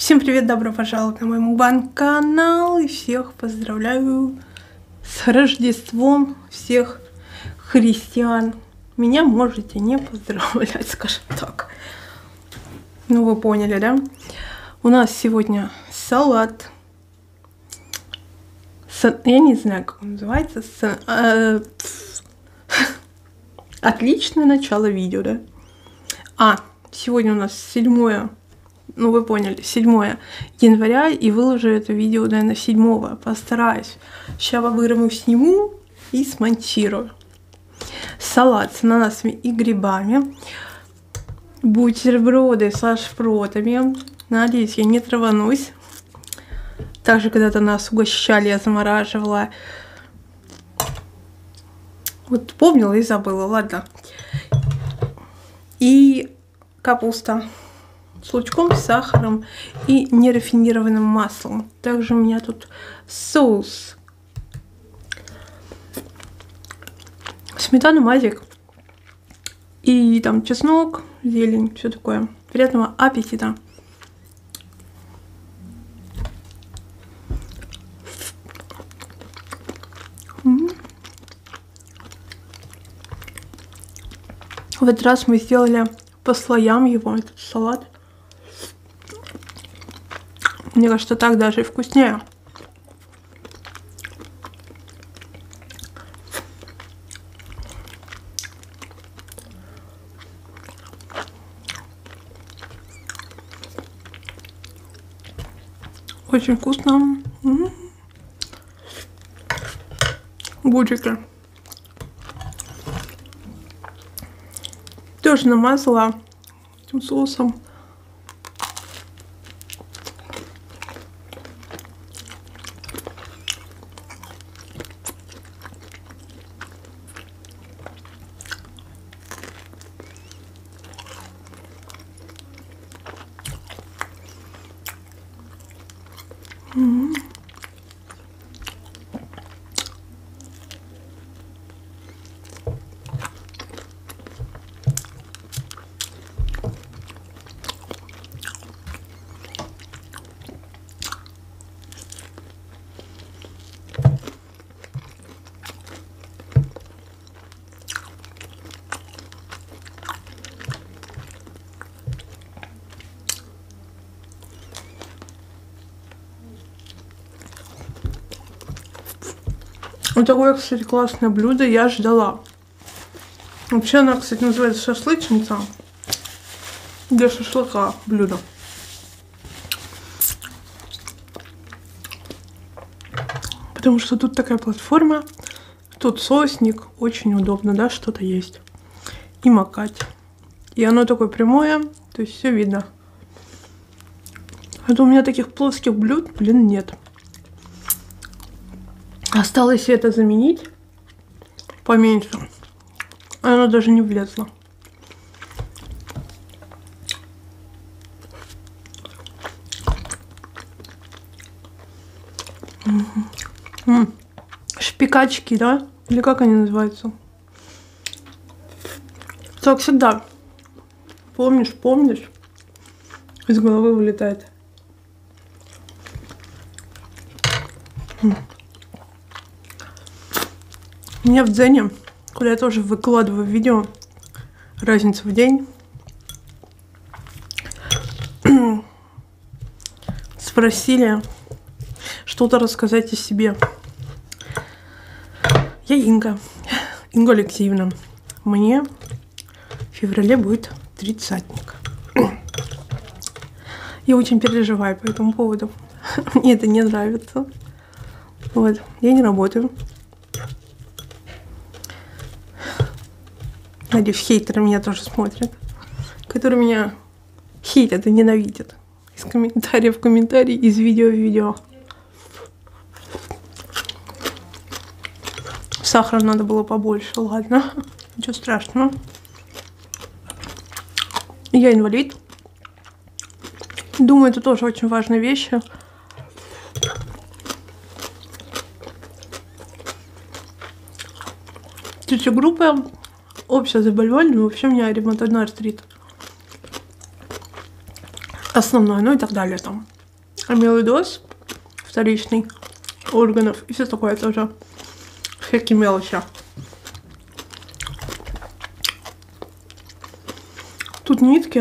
Всем привет, добро пожаловать на мой мукбанг-канал и всех поздравляю с Рождеством, всех христиан. Меня можете не поздравлять, скажем так. Ну вы поняли, да? У нас сегодня салат. Я не знаю, как он называется. Отличное начало видео, да? Сегодня у нас 7, ну вы поняли, 7 января, и выложу это видео, наверное, 7. Постараюсь. Сейчас по-бырому сниму и смонтирую. Салат с ананасами и грибами. Бутерброды со шпротами. Надеюсь, я не траванусь. Также когда-то нас угощали, я замораживала. Вот помнила и забыла, ладно. И капуста с лучком, с сахаром и нерафинированным маслом. Также у меня тут соус. Сметана, мазик. И там чеснок, зелень, все такое. Приятного аппетита. В этот раз мы сделали по слоям его, этот салат. Мне кажется, так даже и вкуснее. Очень вкусно. Буджики. Тоже намазала этим соусом. Вот такое, кстати, классное блюдо я ждала. Вообще она, кстати, называется шашлычница. Для шашлыка блюдо. Потому что тут такая платформа, тут соусник, очень удобно, да, что-то есть. И макать. И оно такое прямое, то есть все видно. А то у меня таких плоских блюд, блин, нет. Осталось это заменить поменьше. Оно даже не влезло. Шпикачки, да? Или как они называются? Так всегда. Помнишь, из головы вылетает. У меня в Дзене, куда я тоже выкладываю видео, разница в день, спросили что-то рассказать о себе. Я Инга Алексеевна. Мне в феврале будет 30-ник. Я очень переживаю по этому поводу. Мне это не нравится. Вот, я не работаю. Надеюсь, хейтеры меня тоже смотрят, которые меня хейтят и ненавидят. Из комментария в комментарий, из видео в видео. Сахара надо было побольше, ладно, ничего страшного. Я инвалид. Думаю, это тоже очень важная вещь. Третья группа. Общее заболевание, вообще у меня ревматоидный артрит. Основное, ну и так далее там. амилоидоз вторичный органов и все такое тоже. Всякие мелочи. Тут нитки.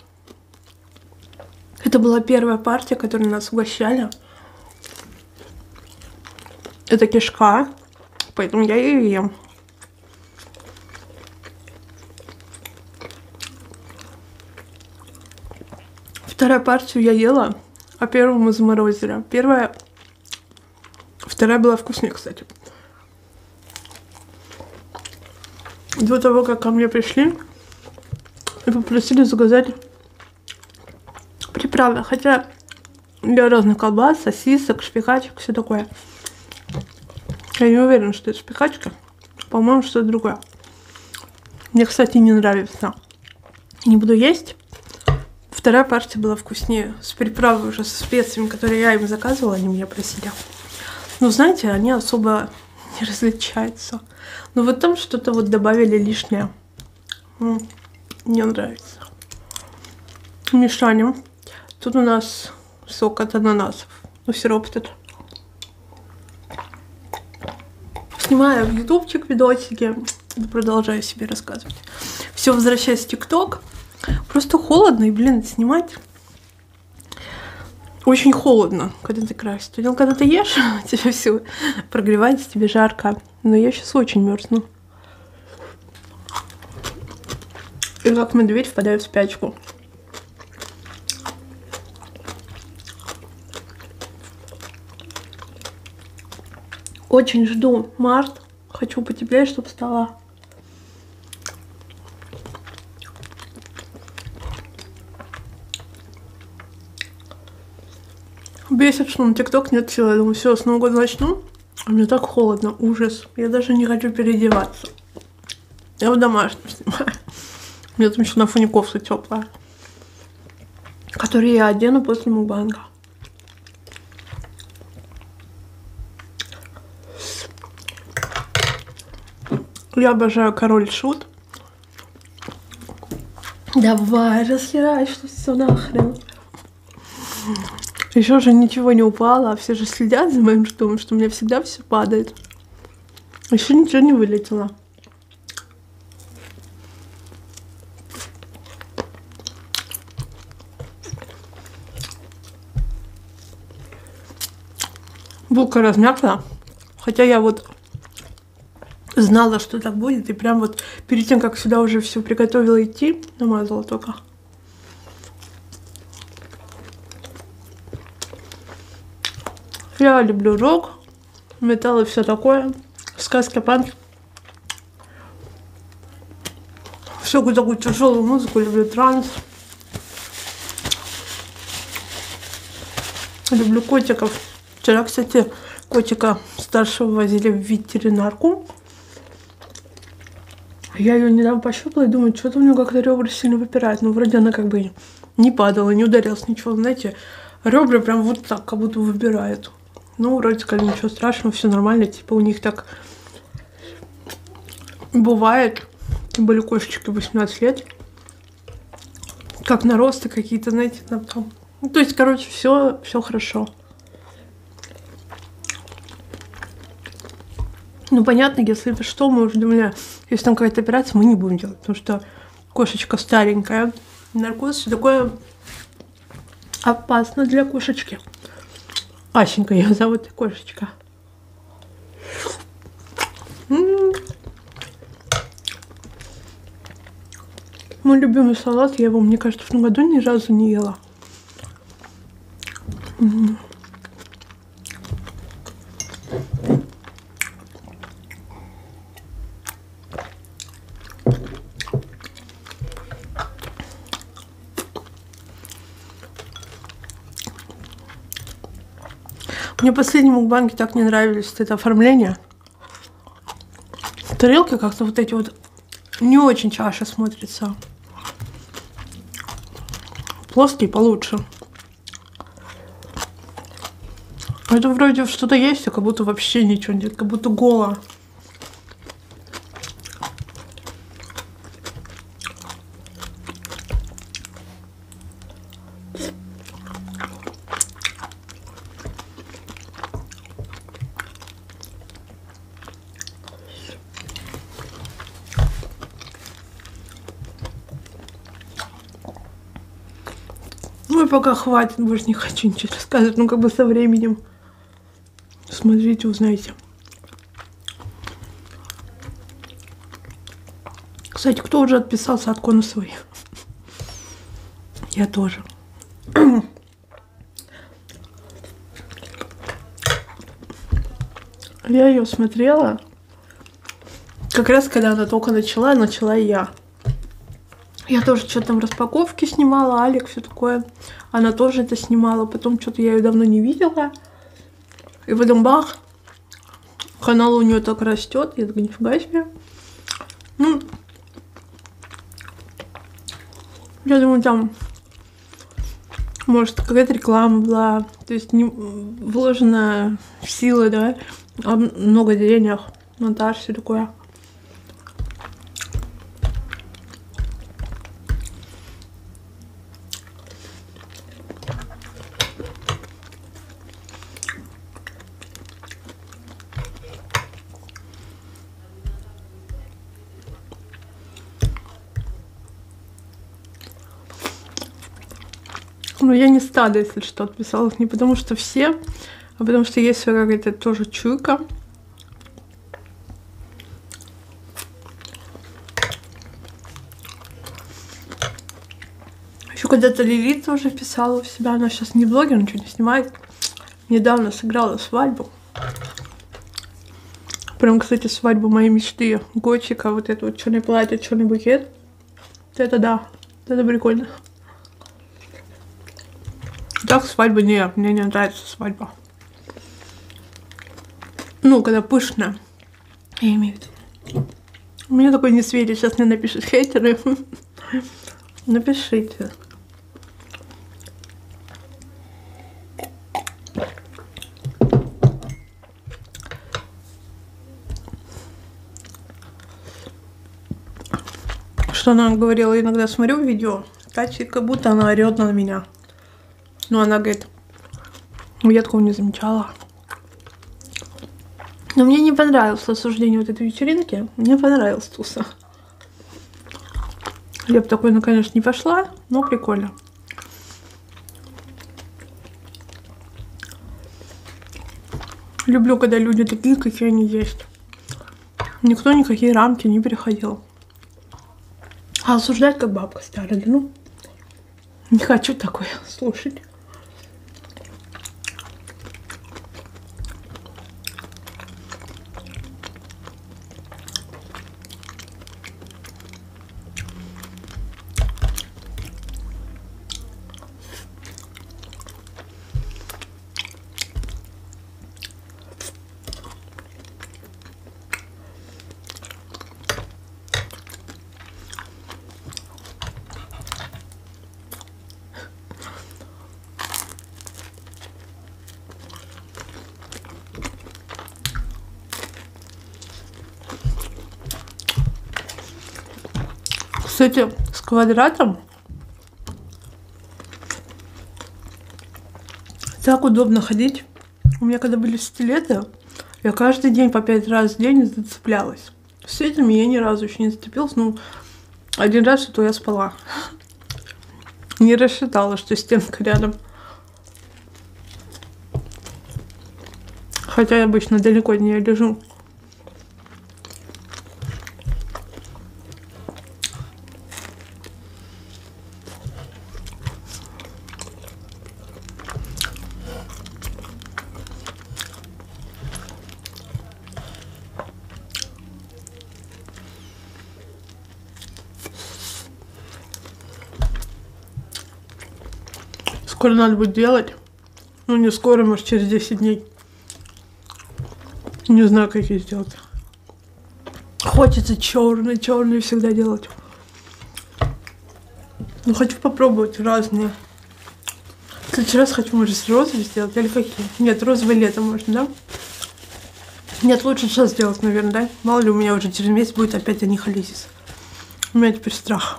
Это была первая партия, которую нас угощали. Это кишка, поэтому я ее ем. Вторую партию я ела, а первую мы заморозили. Вторая была вкуснее, кстати. До того, как ко мне пришли и попросили заказать приправы. Хотя для разных колбас, сосисок, шпикачек, все такое. Я не уверена, что это шпикачка. По-моему, что-то другое. Мне, кстати, не нравится. Не буду есть. Вторая партия была вкуснее. С приправой уже, со специями, которые я им заказывала, они меня просили. Ну, знаете, они особо не различаются. Но вот там что-то вот добавили лишнее. Мне нравится. Мешанем. Тут у нас сок от ананасов. Ну, сироп тут. Снимаю в ютубчик видосики. Продолжаю себе рассказывать. Все, возвращаясь в ТикТок. Просто холодно, и, блин, снимать очень холодно, когда ты красишь. Когда ты ешь, тебе все прогревается, тебе жарко. Но я сейчас очень мерзну. И как медведь впадаю в спячку. Очень жду март. Хочу потеплее, чтобы стало. Бесит, что на ТикТок нет силы. Я думаю, все, с Нового года начну. А мне так холодно, ужас. Я даже не хочу переодеваться. Я в домашнем снимаю. У меня там еще на фоне кофта теплая, которую я одену после мукбанга. Я обожаю Король Шут. Давай, расхерай, что все нахрен. Еще же ничего не упало, а все же следят за моим штом, что у меня всегда все падает. Еще ничего не вылетело. Булка размякла, хотя я вот знала, что так будет, и прям вот перед тем, как сюда уже все приготовила идти, намазала только. Я люблю рок, металл и все такое. Сказка, панк. Всякую такую тяжелую музыку, люблю транс. Люблю котиков. Вчера, кстати, котика старшего возили в ветеринарку. Я ее недавно пощупала и думаю, что-то у нее как-то ребра сильно выпирают. Но вроде она как бы не падала, не ударилась, ничего. Знаете, ребра прям вот так, как будто выбирают. Ну, вроде как ничего страшного, все нормально. Типа у них так бывает. Были кошечки 18 лет. Как наросты какие-то, знаете, там. Ну, то есть, короче, все хорошо. Ну, понятно, если что, мы уже думали, если там какая-то операция, мы не будем делать, потому что кошечка старенькая, наркоз, все такое опасно для кошечки. Асенька ее зовут, кошечка. Мой любимый салат, я его, мне кажется, в том году ни разу не ела. Мне последние мукбанги так не нравились, это оформление. Тарелки как-то вот эти вот не очень чаша смотрится. Плоские получше. Это вроде что-то есть, а как будто вообще ничего нет, как будто голо. Ой, пока хватит, больше не хочу ничего рассказывать. Ну, как бы со временем. Смотрите, узнаете. Кстати, кто уже отписался от Коны свои? Я тоже. Я ее смотрела. Как раз когда она только начала и я. Я тоже что-то там распаковки снимала, Алик, все такое. Она тоже это снимала. Потом что-то я ее давно не видела. И потом бах. Канал у нее так растет. Я так нифига себе. Ну, я думаю, там, может, какая-то реклама была. То есть не вложена сила, да. А много денег. Монтаж, все такое. Ну, я не стадо, если что, отписалась. Не потому что все, а потому что есть своя какая-то тоже чуйка. Еще когда-то Лилит тоже писала у себя. Она сейчас не блогер, ничего не снимает. Недавно сыграла свадьбу. Прям, кстати, свадьба моей мечты. Готика, вот это вот черное платье, черный букет. Это да, это прикольно. Так свадьба нет, мне не нравится свадьба. Ну, когда пышно, я имею в виду. Мне такой не светит, сейчас мне напишут хейтеры. Напишите. Что она говорила, иногда смотрю видео, Катя, как будто она орет на меня. Но она говорит, я такого не замечала. Но мне не понравилось осуждение вот этой вечеринки. Мне понравилась туса. Я бы такой, ну, конечно, не пошла, но прикольно. Люблю, когда люди такие, какие они есть. Никто никакие рамки не переходил. А осуждать как бабка старая, да ну. Не хочу такое слушать. Кстати, с квадратом так удобно ходить. У меня когда были стилеты, я каждый день по 5 раз в день зацеплялась. С этими я ни разу еще не зацепилась. Ну, один раз, что я спала. Не рассчитала, что стенка рядом. Хотя я обычно далеко от нее лежу. Скоро надо будет делать. Ну, не скоро, может, через 10 дней. Не знаю, как их сделать. Хочется черный всегда делать. Ну, хочу попробовать разные. В следующий раз хочу, может, с розовой сделать. Или какие? Нет, розовый летом можно, да? Нет, лучше сейчас сделать, наверное, да? Мало ли, у меня уже через месяц будет опять анихолизис. У меня теперь страх.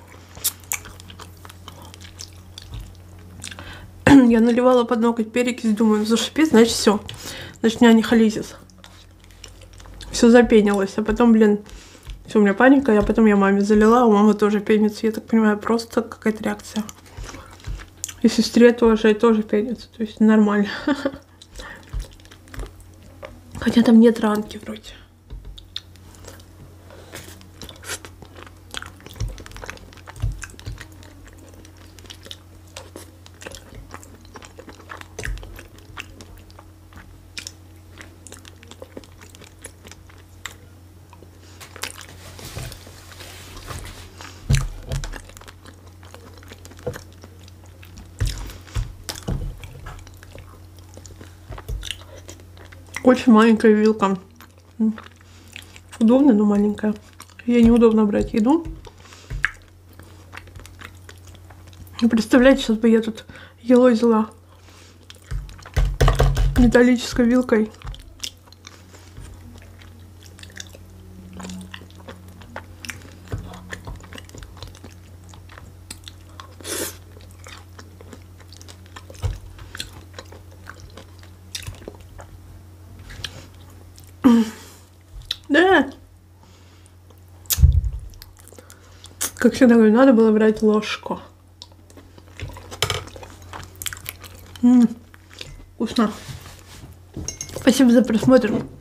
Я наливала под ноготь перекись, думаю, зашипит, значит все. Значит, у меня анихолизис. Все запенилось. А потом, блин, все, у меня паника. А потом я маме залила, у мамы тоже пенится. Я так понимаю, просто какая-то реакция. И сестре тоже пенится, то есть нормально. Хотя там нет ранки вроде. Очень маленькая вилка. Удобно, но маленькая. Ей неудобно брать еду. И представляете, сейчас бы я тут елозила металлической вилкой. Да. Как всегда говорю, надо было брать ложку. Вкусно. Спасибо за просмотр.